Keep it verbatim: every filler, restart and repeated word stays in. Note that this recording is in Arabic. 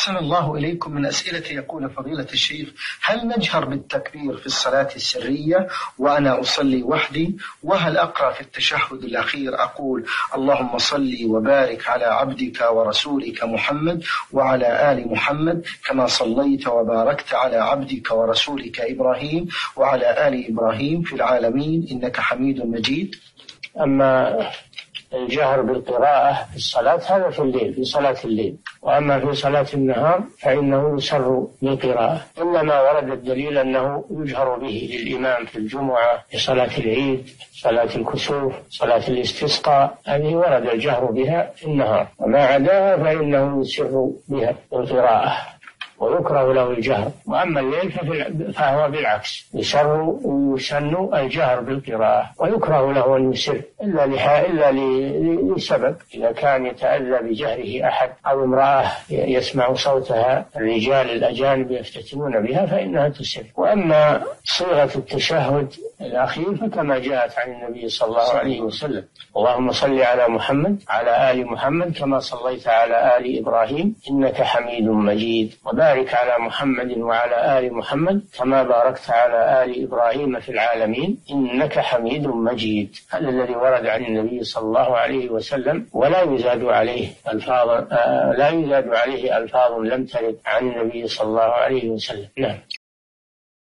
أحسن الله إليكم. من أسئلة يقول فضيلة الشيخ: هل نجهر بالتكبير في الصلاة السرية وأنا أصلي وحدي؟ وهل أقرأ في التشهد الأخير أقول اللهم صل وبارك على عبدك ورسولك محمد وعلى آل محمد كما صليت وباركت على عبدك ورسولك إبراهيم وعلى آل إبراهيم في العالمين إنك حميد مجيد؟ أما الجهر بالقراءة في الصلاة هذا في الليل، في صلاة الليل. وأما في صلاة النهار فإنه يسر بالقراءة، إنما ورد الدليل أنه يجهر به للإمام في الجمعة، في صلاة العيد، صلاة الكسوف، صلاة الاستسقاء، هذه ورد الجهر بها في النهار، وما عداها فإنه يسر بها بالقراءة ويكره له الجهر. وأما الليل فهو بالعكس، يسر ويسن الجهر بالقراءة ويكره له أن يسر إلا إلا لسبب، إذا كان يتأذى بجهره أحد أو امرأة يسمع صوتها الرجال الأجانب يفتتنون بها فإنها تسر. وأما صيغة التشهد الأخير فكما جاءت عن النبي صلى الله عليه وسلم: اللهم صل على محمد على آل محمد كما صليت على آل إبراهيم إنك حميد مجيد، وبارك على محمد وعلى آل محمد كما باركت على آل إبراهيم في العالمين إنك حميد مجيد. هذا الذي ورد عن النبي صلى الله عليه وسلم، ولا يزاد عليه ألفاظ آه لا يزاد عليه ألفاظ لم ترد عن النبي صلى الله عليه وسلم. نعم.